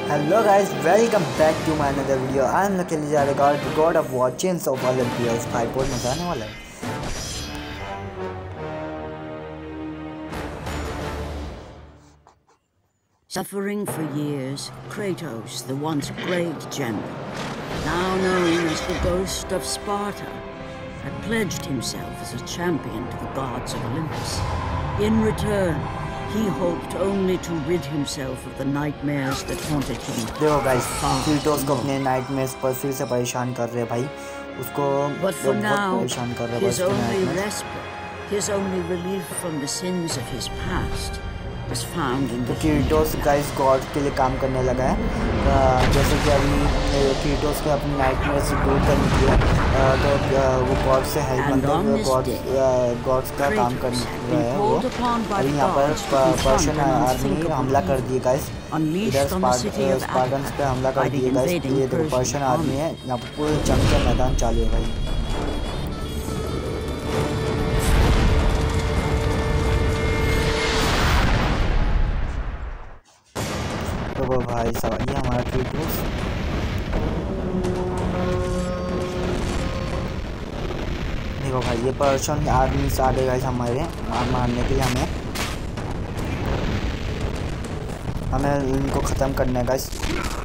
Hello guys, welcome back to my another video. I am Nikhil Jaregar, the god of war, Chains of Olympus. भाई बहुत मजा आने वाला है। Suffering for years, Kratos, the once great general, now known as the Ghost of Sparta, had pledged himself as a champion to the gods of Olympus. In return, he hoped only to rid himself of the nightmares that haunted him. देखो guys, Kratos को अपने nightmares पर फिर से परेशान कर रहे हैं भाई। उसको बहुत परेशान कर रहे हैं। His only relief from the sins of his past was found in the Kratos guys god के लिए काम करने लगा है। जैसे कि अभी क्रेटोस को अपनी नाइटमेयर्स से दूर करने के लिए तो वो गॉड से हेल्प मतलब गॉड्स का काम कर रहा है। वो अभी यहाँ पर पर्शियन आर्मी हमला कर दिए गाइस। इधर स्पार्टन्स पे हमला कर दिए गाइस। ये देखो पर्शियन आर्मी है, यहाँ पर पूरे जंग का मैदान चालू है भाई। तो भाई साहब ये हमारा क्रेटोस देखो भाई, ये पर्शियन आर्मी से आ गए गाइस हमारे मारने के लिए। हमें इनको ख़त्म करना है गाइस।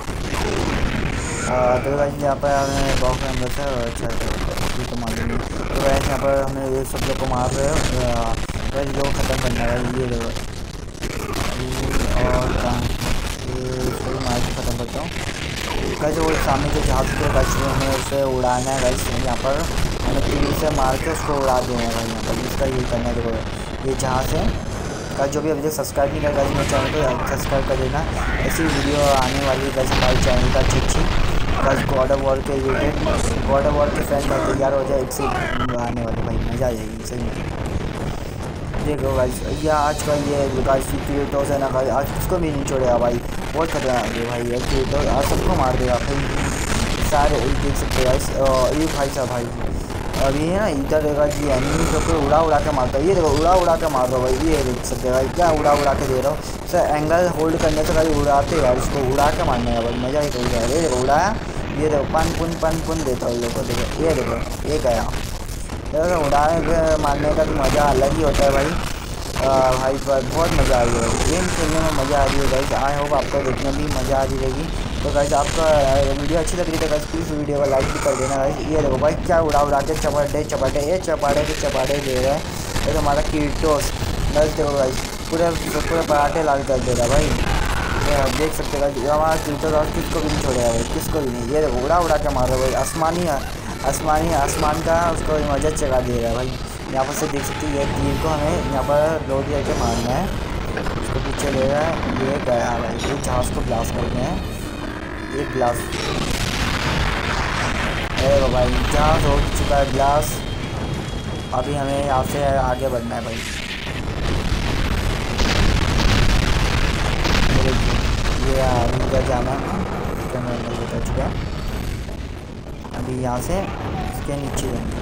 तो गाइस यहाँ पर हमें बॉक्स में अंदर से अच्छा तो मालूम नहीं। तो गाइस यहाँ पर हमें ये सब लोग को मार रहे हो गाइस, लोग ख़त्म करना है। ये देखो और इसको भी मार के ख़त्म करता हूँ गाइस। वो सामने जो जहाज़ के गाइस हमें उसे उड़ाना है गाइस। यहाँ पर हमें तीर से मार के उसको उड़ा देना है भाई। यहाँ पर इसका ये करना है। देखो ये जहाज़ है गाइस। जो भी अभी तक सब्सक्राइब नहीं करेगा मेरे चैनल को सब्सक्राइब कर देना। ऐसी वीडियो आने वाली गाइस हमारे चैनल पर अच्छी गाइस। गॉड ऑफ वॉर के रिलेटेड गॉड ऑफ वॉर के फैन तैयार हो जाए, एक से आने वाले भाई, मज़ा आ जाएगी सही में। देखो गाइस ये आज का ये गाइस क्रेटोस है ना गाइस, आज किसको भी नहीं छोड़ेगा भाई। बहुत खतरनाक है भाई ये क्रेटोस, आज सबको मार देगा भाई सारे। देख सकते हैं गाइस ये भाई साहब भाई अभी है ना इधर देखा जी एनिमी सबको उड़ा के मारता है। ये देखो उड़ा के मार दो भाई। ये देख सकते हैं भाई क्या उड़ा के दे रहा हूँ सर। एंगल होल्ड करने से भाई उड़ाते यार, उसको उड़ा के मारने का भाई मज़ा ही कोई है। ये देखो उड़ाया, ये देखो पन पुन देता हूँ लोगों को। देखो ये देखो ये गया। देखो उड़ाने के मारने का तो मज़ा अलग ही होता है भाई। भाई बहुत मज़ा आ रही है गेम खेलने में, मज़ा आ रही है गाइस। आई होप आपको देखने में मज़ा आ रही रहेगी। तो गाइस आपका वीडियो अच्छी लग रही है गाइस, प्लीज़ वीडियो को लाइक भी कर देना गाइस। ये देखो भाई क्या उड़ा के चपाटे ये चपाटे दे रहा है। ये तो हमारा क्रेटोस गाइस देखो गाइस पूरे पराठे लाल कर दे रहा है भाई। ये आप देख सकते हैं गाइस हमारा क्रेटोस और किसको भी नहीं छोड़ेगा भाई, किसको भी नहीं। ये देखो उड़ा के मार रहा है भाई। आसमान का उसको मजा चढ़ा दे रहा है भाई। यहाँ पर से देख सकते हैं ये तीर को हमें यहाँ पर लोड करके मारना है। उसको पीछे ले रहा है, ये गया भाई। ये जहाज़ को ब्लास्ट करते हैं, एक ब्लास्ट। अरे भाई जहाज़ हो चुका है ब्लास्ट। अभी हमें यहाँ से आगे बढ़ना है भाई। ये आगे जाना बता चुका है। अभी यहाँ से इसके नीचे जाएंगे।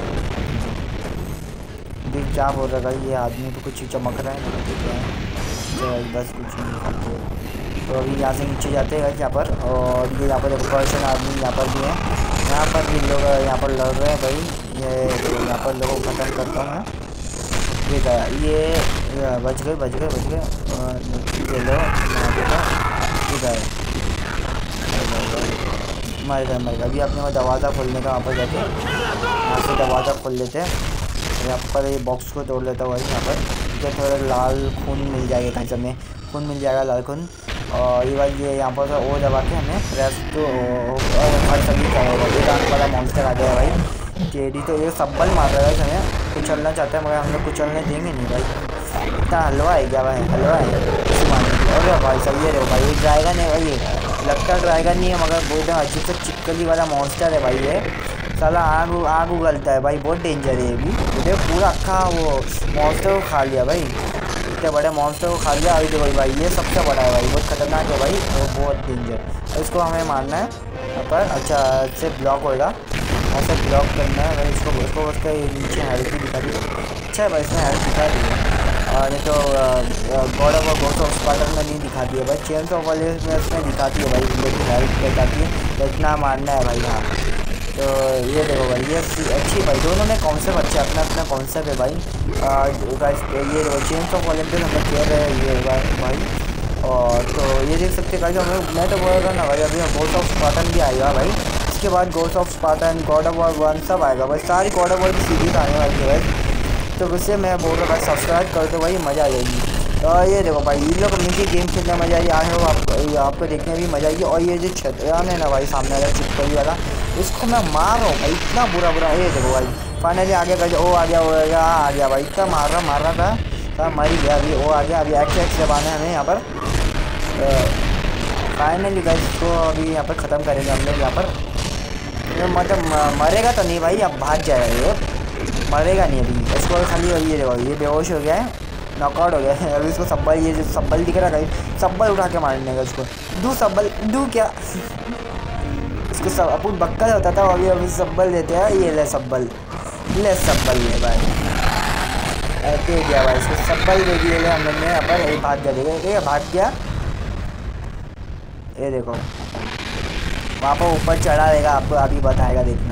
देख क्या बोल रहा है ये आदमी तो कुछ चमक रहा है तो बस कुछ नहीं। तो अभी यहाँ से नीचे जाते हैं यहाँ पर। और ये यहाँ पर पर्शियन आदमी यहाँ पर भी है। यहाँ पर भी लोग यहाँ पर लड़ रहे हैं भाई। ये यहाँ पर लोगों को खत्म करता हूँ मैं। ये गया, ये बच गए ये लो ये गए मर गए। अभी अपने को दरवाज़ा खोलने का वहाँ पर जाके यहाँ से दरवाज़ा खोल लेते हैं। यहाँ पर ये बॉक्स को तोड़ लेता हुआ यहाँ पर तो थोड़ा लाल खून मिल जाएगा कहीं से, हमें खून मिल जाएगा लाल खून। और ये भाई ये यहाँ पर वो दबा के हमें प्रेस तो हर सभी करेगा। वाला मॉन्स्टर आ गया भाई। टेडी तो ये सब्बल मार रहा है हमें, कुचलना चाहता है मगर हम लोग कुचलने देंगे नहीं भाई। इतना हलवा है क्या भाई, हलवा है इसे मारने। अरे भाई सब ये देखो भाई ये ड्रैगन है भाई। ये लगता ड्रैगन नहीं है मगर बहुत अजीब से चिपकली वाला मॉन्स्टर है भाई। ये साला आग उगलता है भाई, बहुत डेंजर है। अभी देखो पूरा अक्खा वो मॉन्स्टर को खा लिया भाई। इतने बड़े मॉन्स्टर को खा लिया। अभी देखो भाई ये सबसे बड़ा है भाई, बहुत खतरनाक है भाई वो, बहुत डेंजर। इसको हमें मारना है यहाँ पर। अच्छा इससे ब्लॉक होएगा, ऐसे ब्लॉक करना है भाई इसको। उसके नीचे हेल्थ भी दिखा दी। अच्छा है भाई इसमें हेल्थ दिखा दी है। नहीं तो God of War Ghost of Spartan में नहीं दिखाती है भाई, चेन्स ऑफ वॉलेस में उसमें दिखाती है भाई, लेकिन हेल्प बताती है तो इतना मानना है भाई। हाँ तो ये देखो भाई, ये अच्छी भाई, दोनों में कॉन्सेप्ट अच्छा अपना अपना कॉन्सेप्ट है भाई। ये देखो चेन्स ऑफ ओलंपियस हम लोग खेल रहे हैं ये भाई। और तो ये देख सकते हैं हम, मैं तो बोल रहा ना भाई, अभी घोस्ट ऑफ स्पार्टन भी आएगा भाई, इसके बाद Ghost of Spartan, God of War 1 सब आएगा भाई, सारी गॉड ऑफ वॉर की सीरीज आने वाली है भाई। तो उससे मैं बोल रहा भाई सब्सक्राइब कर दो भाई, मज़ा आ जाएगी। तो ये देखो भाई, इन लोग मिलकर गेम खेलने में मज़ा आएगी, आए हो आपको देखने में भी मज़ा आएगी। और ये जो छतरान है ना भाई सामने वाला चिपकली वाला, इसको मैं मार रहा हूँ भाई, इतना बुरा बुरा। ये देखो भाई फाइनली आगे कर, ओ आ गया भाई, इतना मार रहा था, मर ही गया। अभी वो आ गया, अभी एक्स दबाना है हमें यहाँ पर। फाइनली गाइस इसको अभी यहाँ पर ख़त्म करेंगे हम लोग यहाँ पर। मतलब मरेगा तो नहीं भाई, अब भाग जाएगा ये, मरेगा नहीं अभी इसको, खाली ये देखो ये बेहोश हो गया है, नॉकआउट हो गया है। अभी इसको सब्बल, ये जो सब्बल दिख रहा है सब्बल उठा के मारने का इसको, दू सब्बल दू क्या इसको सब अपन बक्कल होता था, अभी सब्बल देते हैं। ये ले सब्बल, ले सब्बल ले भाई, दे दिया भाई इसको सब्बल दे दिए हम लोग ने यहाँ पर। ये भाग गया, देखिए भाग गया। ये देखो वहाँ पर ऊपर चढ़ा रहेगा, आपको अभी बताएगा देखना।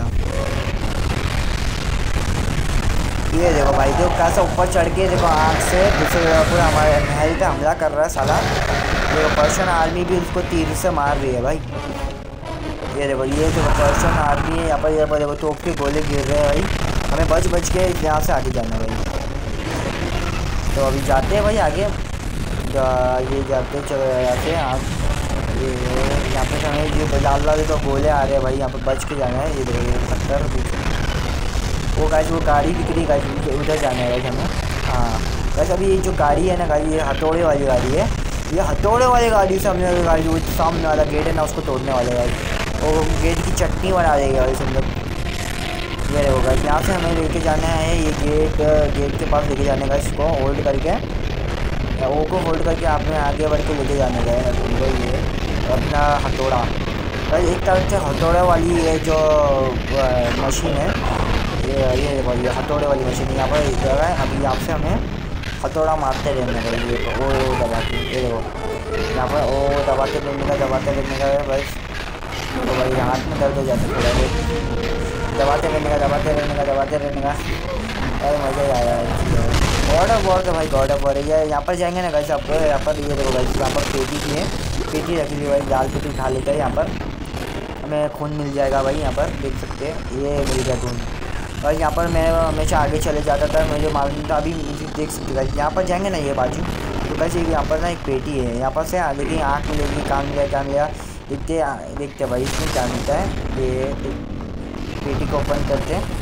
ये देखो भाई, देखो कैसा ऊपर चढ़ के देखो आँख से दूसरे पूरा हमारे महल पे हमला कर रहा है साला। देखो पर्शियन आर्मी भी उसको तीर से मार रही है भाई। ये देखो ये जो पर्शियन आर्मी है यहाँ पर देखो तोप के गोले गिर रहे हैं भाई, हमें बच के यहाँ से आगे जाना है भाई। तो अभी जाते हैं भाई आगे, ये जाते चलो यहाँ से। ये यहाँ पे हमें ये लाल तो गोले आ रहे हैं भाई, यहाँ पे बच के जाना है। ये देखो ये पत्थर, वो गाइस वो गाड़ी दिख रही गाइस, उधर जाना है गाइस हमें। हाँ गाइस अभी ये जो गाड़ी है ना गाड़ी, ये हथौड़े वाली गाड़ी है, ये हथौड़े वाली गाड़ी से हमने गाड़ी जो सामने वाला गेट है ना उसको तोड़ने वाले हैं गाइस, वो गेट की चटनी बना देगा गाइस हम लोग। ये देखो गाइस यहाँ से हमें लेके जाना है, ये गेट के पास लेके जाने का, इसको होल्ड करके, ओ को होल्ड करके आपने आगे बढ़ के लेके जाने का है ये अपना हथौड़ा। भाई एक तरह से हथौड़े वाली ये जो मशीन है, ये देखो ये हथौड़े वाली मशीन यहाँ पर जगह है। अभी यहाँ से हमें हथौड़ा मारते रहने का, ये ओ दबा के, ये देखो यहाँ पर ओ दबाते रहने का है बस। तो भाई हाथ में दर्द हो जाता है थोड़ा, दबाते रहने का। अरे मज़ा ही आया है। गॉड ऑफ वॉर तो भाई गॉड ऑफ वॉर है। यहाँ पर जाएंगे ना गाइस आपको, यहाँ पर ये देखो गाइस यहाँ पर पेटी की है, पेटी रखी हुई भाई, दाल पेटी उठा लेते हैं। यहाँ पर हमें खून मिल जाएगा भाई, यहाँ पर देख सकते हैं ये मिल गया खून भाई। यहाँ पर मैं हमेशा आगे चले जाता था, मुझे मालूम था। अभी देख सकते गाइस यहाँ पर जाएंगे ना ये बाजू, तो गाइस यहाँ पर ना एक पेटी है, यहाँ पर से लेकिन आँख मिलेगी, कान मिलेगा, देखते भाई इसमें क्या मिलता है। ये पेटी को ओपन करते हैं,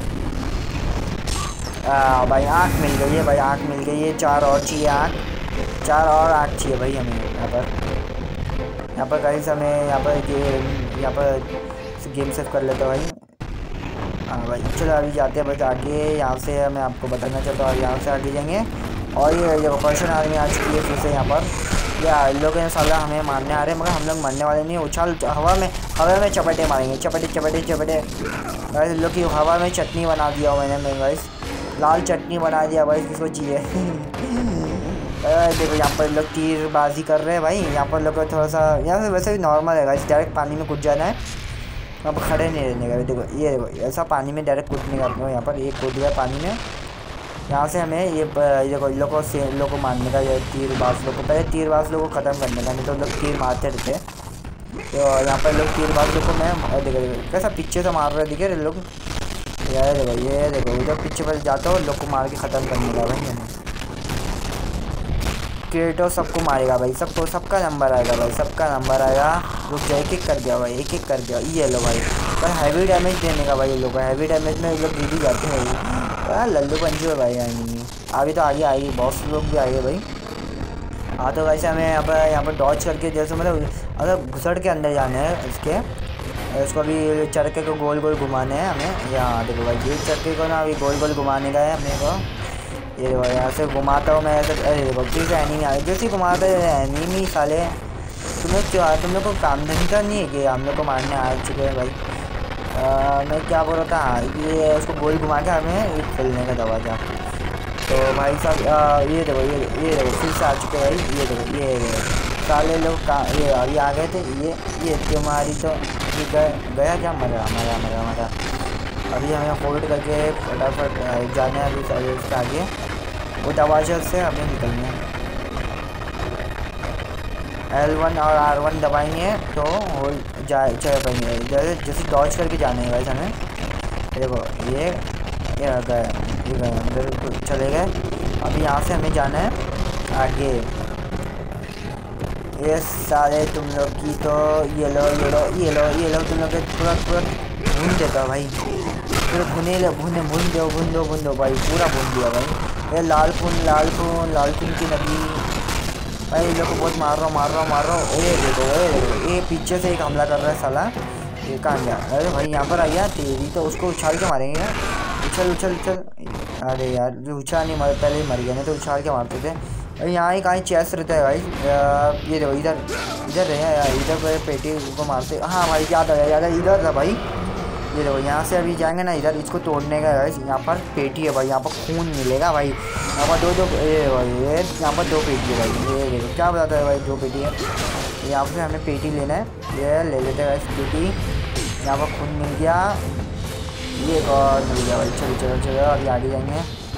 भाई आँख मिल गई है भाई, आँख मिल गई है। 4 और चाहिए आँख, 4 और आँख चाहिए भाई हमें यहाँ पर गाइस हमें यहाँ पर गेम सेव कर लेते भाई। हाँ भाई चलो अभी जाते हैं बस आगे, यहाँ से मैं आपको बताना चाहता हूँ, यहाँ से आगे जाएंगे। और ये पर्शियन आर्मी आ चुकी है फिर से यहाँ पर, या इन लोग साला हमें मारने आ रहे हैं, मगर हम लोग मरने वाले नहीं। उछाल हवा में चपटे मारेंगे, चपटे इन लोग की हवा में चटनी बना दिया मैंने गाइस, लाल चटनी बना दिया भाई, किसको चाहिए। देखो यहाँ पर लोग तीरबाजी कर रहे हैं भाई, यहाँ पर लोग थोड़ा सा यहाँ से वैसे भी नॉर्मल है गाइस, डायरेक्ट पानी में कूद जाना है, अब खड़े नहीं रहने का। देखो ये देखो ऐसा पानी में डायरेक्ट कूदने का, यहाँ पर एक कूद गया पानी में। यहाँ से हमें ये देखो इन लोग को मारने का, ये तीरबाज लोग को, पहले तीरबाज लोग को ख़त्म करने का, नहीं तो लोग तीर मारते रहते। तो यहाँ पर लोग तीरबाज लोग को मैं देखो कैसा पीछे से मार रहे दिखे लोग, ये देखो इधर पीछे पर जाता हो, लोग को मार के ख़त्म करने का भाई हमें। क्रेटोस सबको मारेगा भाई, सबका नंबर आएगा भाई, सबका नंबर आएगा। रुक जाए, एक कर दिया भाई, एक कर दिया। ये लो भाई पर हैवी डैमेज देने का भाई, ये लोग हैवी डैमेज में लोग गिर ही जाते हैं। लल्लू पंजी है भाई, आएंगे अभी तो आगे आएगी, बॉस लोग भी आएंगे भाई। हाँ तो वैसे हमें यहाँ पर डॉज करके जैसे मतलब घुसड़ के अंदर जाना है इसके, उसको अभी चरखे को गोल गोल घुमाने हैं हमें। यहाँ देखो भाई ये चरखे को ना अभी गोल गोल घुमाने का है अपने को। ये देखो यहाँ से घुमाता हूँ मैं ऐसे, अरे देखो फिर से एनिमी आ जैसे घुमाता है एनिमी साले। तुम लोग को काम धंधा नहीं है कि हम लोग को मारने आ चुके हैं भाई। मैं क्या बोल रहा था, ये उसको गोल घुमा के हमें खेलने का दरवाजा। तो भाई साहब ये देखो फिर से आ चुके हैं भाई। ये देखो ये साले लोग ये अभी आ गए थे। ये तुम्हारी तो ये गया क्या? मरा। अभी हमें होल्ड करके फटाफट जाना है अभी सारे उसके आगे। वो दरवाजे से हमें निकलना है। L1 और R1 दबाएंगे तो होल्ड चल पाएंगे। जैसे डॉज करके जाना है वैसे हमें। देखो ये गए अंदर चले गए। अभी यहाँ से हमें जाना है आगे। ये सारे तुम लोग की तो ये लो तुम लोग पूरा भून देता भाई। पूरा भून दो भाई। पूरा भून दिया भाई। ये लाल खून की नदी भाई। इन लोग को बहुत मार रहा हूँ। ये देखो ये पीछे से एक हमला कर रहा है साला। ये कहाँ गया? अरे भाई यहाँ पर आ गया तेरी तो। उसको उछाल के मारेंगे ना। उछल। अरे यार जो उछाल नहीं मारे पहले ही मर गया, नहीं तो उछाल के मारते थे। और यहाँ ही कहीं चेस्ट रहता है भाई। ये देखो इधर रहे यार। इधर पेटी को मारते। हाँ भाई याद आया इधर था भाई। ये देखो यहाँ से अभी जाएंगे ना इधर, इसको तोड़ने का गाइस। यहाँ पर पेटी है भाई। यहाँ पर खून मिलेगा भाई। यहाँ पर दो ये भाई ये यहाँ पर 2 पेटी है भाई। ये देखो क्या बताता है भाई 2 पेटी है। यहाँ से हमें पेटी लेना है। ये ले लेते हैं गाइस पेटी। यहाँ पर खून मिल गया। ये एक और मिल गया भाई। चलो अभी आगे जाएंगे।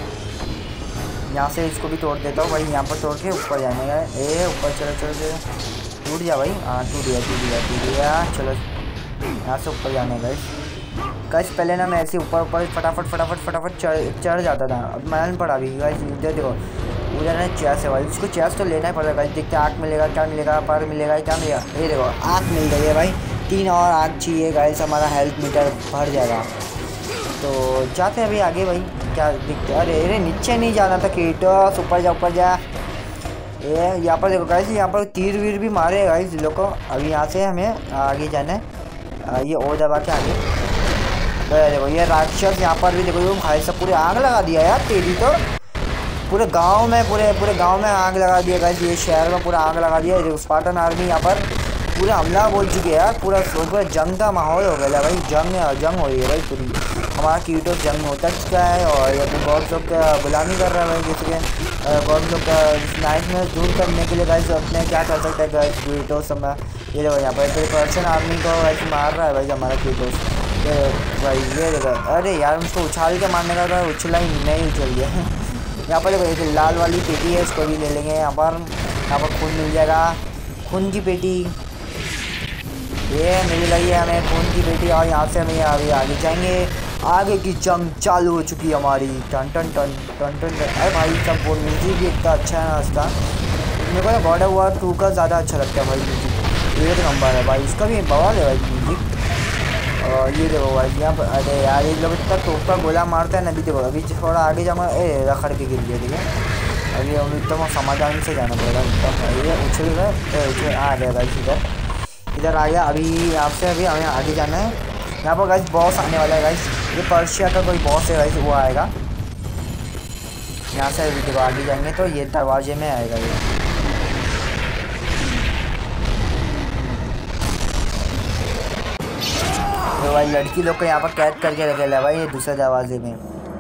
यहाँ से इसको भी तोड़ देता हूँ भाई। यहाँ पर तोड़ के ऊपर जाने का। ऊपर चलो टूट गया भाई। हाँ टूट गया। चलो यहाँ से ऊपर जाने का गाइस। पहले ना मैं ऐसे ऊपर फटाफट चढ़ जाता था। अब मैंने पड़ा भी गाइस। इधर देखो उधर ना चेस है भाई। उसको चेस तो लेना ही पड़ेगा गाइस। देखते आँख मिलेगा क्या मिलेगा, पर मिलेगा क्या मिलेगा। ये देखो आँख मिल गई है भाई। 3 और आँख चाहिए गाइस। हमारा हेल्थ मीटर भर जाएगा। तो जाते हैं अभी आगे भाई। क्या दिखते? अरे नीचे नहीं जाना था क्रेटोस। ऊपर जा। ये यहाँ पर देखो गाइस। यहाँ पर तीर वीर भी मारे गाइस लोग को। अभी यहाँ से हमें आगे जाना है। ये ओ दबा के आगे। तो देखो ये राक्षस यहाँ पर भी देखो भाई सब पूरे आग लगा दिया यार तेरी तो। पूरे गांव में आग लगा दिया गाइस। ये शहर में पूरा आग लगा दिया। देखो स्पार्टन आर्मी यहाँ पर पूरा हमला बोल चुके हैं यार। पूरा जंग का माहौल हो गया भाई। जंग हो रही है भाई पूरी। हमारा क्रेटोस जंग में उतर चुका है और ये गॉड लोग का गुलामी कर रहा है भाई। जैसे कि गॉड लोग का नाइट में दूर करने के लिए गाइस अपने क्या कर सकता है गाइस क्रेटोस। ये देखो यहाँ पर पर्शियन आर्मी को ऐसे मार रहा है भाई हमारा क्रेटोस भाई। ये देखो अरे यार उसको उछाल के मारने का था, उछला ही नहीं उछल गया। यहाँ पर देखो लाल वाली पेटी है, इसको भी ले लेंगे। यहाँ पर खून मिल जाएगा। खून की पेटी ये मिल गई है हमें, खून की पेटी। और यहाँ से हमें आगे जाएंगे। आगे की जंग चालू हो चुकी है हमारी। टन टन टन टन टन टन। अरे भाई सब वो म्यूजिक भी इतना अच्छा है ना उसका। मेरे को गॉड ऑफ वॉर 2 का ज़्यादा अच्छा लगता है भाई म्यूजिक। 1 नंबर है भाई। इसका भी बवाल है भाई म्यूजिक। और ये देखो भाई यहाँ पर अरे यार ये लोग इतना तोप का गोला मारता है ना। अभी देखो अभी थोड़ा आगे जाऊँगा। रखड़ के गिर गया। ठीक है अभी हम एकदम समाधान से जाना पड़ेगा। ये उछल गए आ गया भाई। इधर आ गया। अभी आपसे अभी हमें आगे जाना है। यहाँ पर गाइस बॉस आने वाला है गाइस। ये पर्शिया का कोई बॉस है गाइस, वो आएगा। यहाँ से अभी देखो आगे जाएंगे तो ये दरवाजे में आएगा ये। तो भाई लड़की लोग को यहाँ पर कैद करके रखेला है भाई ये दूसरे दरवाजे में।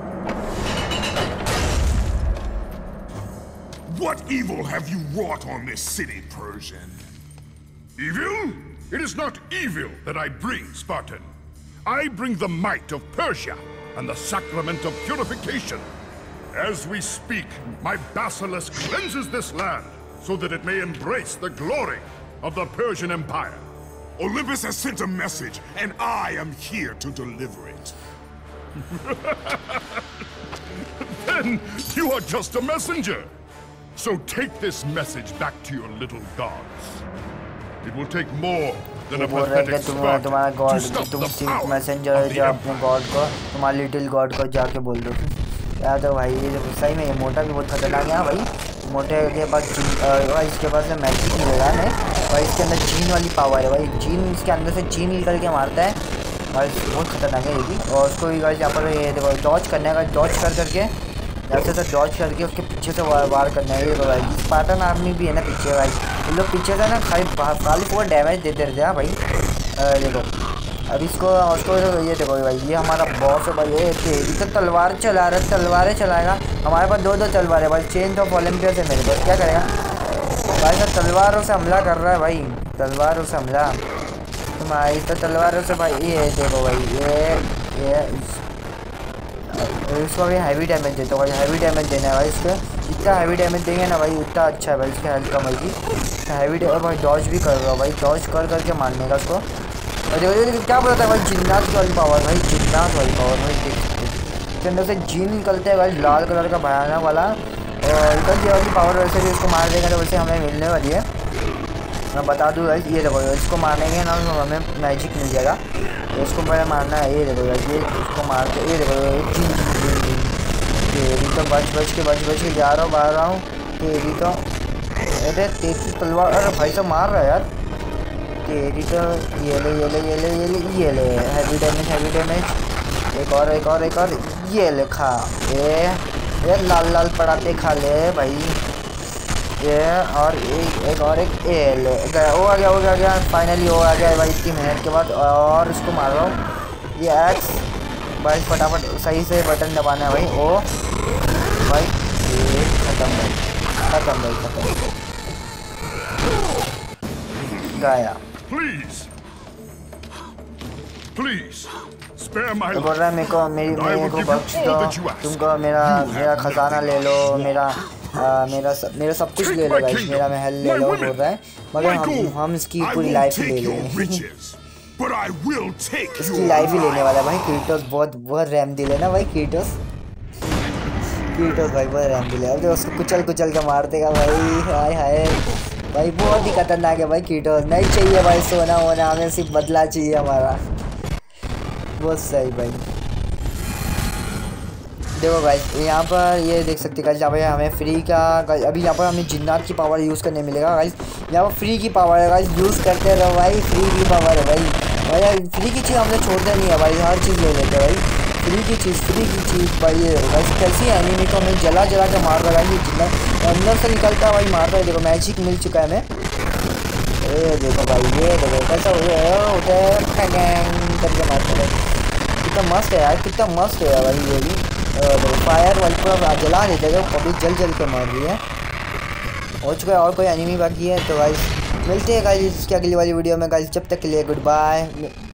What evil have you wrought on this city, Persian? Evil? It is not evil that I bring, Spartan. I bring the might of Persia and the sacrament of purification. As we speak, my basilisk cleanses this land so that it may embrace the glory of the Persian Empire. Olympus has sent a message, and I am here to deliver it. Then you are just a messenger. So take this message back to your little gods. It will take more than a pathetic Spartan to stop the power messenger है जो अपने God को तुम्हारे little God को जाके बोल दो। यार तो भाई ये सही में ये मोटा भी बहुत खतरनाक है भाई। मोटे के पास इसके पास मैजिक मिलेगा नहीं भाई। इसके अंदर जीन वाली पावर है भाई। जीन इसके अंदर से जीन निकल के मारता है भाई। बहुत खतरनाक है ये भी। और उसको भी गाइस यहाँ पर ये देखो डॉज करने का। डॉज करके ऐसे से डॉज करके उसके पीछे से वार करना है। ये भाई स्पार्टन आर्मी भी है ना पीछे भाई। ये लोग पीछे से ना खाली पूरा डैमेज देते रहते हैं भाई। देखो अब इसको ये देखो भाई, ये हमारा बॉस है भाई। ये तेरी तो तलवार चला रहा है, तलवारें चलाएगा। हमारे पास 2 तलवारें भाई, चेंज ऑफ ओलंपियस है मेरे पास, क्या करेगा भाई साहब? तलवारों से हमला कर रहा है भाई, तलवारों से हमला। तुम्हारी तो तलवारों से भाई। ये देखो भाई, ये इसको अभी हैवी डैमेज देता हूँ भाई, हैवी डैमेज देना है भाई इसको। जितना हैवी डैमेज देंगे ना भाई उतना अच्छा है भाई, इसकी हेल्थ कम होगी। हैवी डैमेज भाई, डॉज भी कर रहा हूँ भाई, डॉज कर करके मारने का उसको। और देखो क्या बोलता है भाई, जिन्नात वाली पावर भाई, जिन्नात वाली पावर भाई। देख सकते इसके अंदर से जिन निकलते हैं भाई, लाल कलर का भयानक वाला। और निकल वाली पावर वैसे भी इसको मार देगा तो वैसे हमें मिलने वाली है। मैं बता दूँ भाई, ये देखो इसको मारने के ना हमें मैजिक मिल जाएगा। तो इसको पहले मारना है। ये देखो भाई, ये इसको मार के, ये देखो तेरी तो बच के जा रहा हूँ, मार रहा हूँ तेरी तो। अरे तेरी तलवार, अरे भाई साहब मार रहा है यार तेरी तो। ये ले हैवी डैमेज। एक और ये ले खा। ये लाल पड़ाते खा ले भाई। ये और एक ये ले गया। वो आ गया फाइनली, वो आ गया भाई इतनी मेहनत के बाद। और इसको मार रहा हूँ। ये एक्स भाई, फटाफट सही से बटन दबाना है भाई। ओ भाई ये खत्म गया। तो बोल रहा है मेरे को बख्श दो, तुमको मेरा खजाना ले लो, मेरा सब कुछ ले लो गाइस, मेरा महल ले लो बोल रहा है। मगर हम इसकी पूरी लाइफ ही ले लेंगे। इसकी लाइफ ही लेने वाला है भाई। क्रेटोस बहुत रैम दिले ना भाई, क्रेटोस भाई बहुत रैम दिले। अब उसको कुचल के मार देगा भाई। हाय भाई, बहुत ही खतरनाक है भाई क्रेटोस। नहीं चाहिए भाई सोना वोना, हमें सिर्फ बदला चाहिए हमारा। बहुत सही भाई। देखो गाइस यहाँ पर ये देख सकते हैं गाइस, यहाँ पर हमें फ्री का अभी यहाँ पर हमें जिन्नात की पावर यूज़ करने मिलेगा गाइस। यहाँ पर फ्री की पावर है गाइस, यूज़ करते रहो भाई। फ्री की पावर है भाई, फ्री की चीज़ हमने छोड़ते नहीं है भाई, हर चीज़ ले लेते हैं भाई। फ्री की चीज़ भाई। ये गाइस कैसी एनिमी को हमें जला के मार रहा है। ये जिन्नात अंदर से निकलता है भाई, मार रहा है। देखो मैजिक मिल चुका है हमें। ये देखो भाई, ये देखो कैसा होता है करके मारते हैं। कितना मस्त है यार, कितना मस्त है भाई। ये भी फायर वाली पूरा जला देते हैं, पब्लिक जल के मार रही है। हो चुका है, और कोई एनिमी बाकी है तो गाइस मिलते हैं गाइस इसकी अगली वाली वीडियो में गाइस। जब तक के लिए गुड बाय।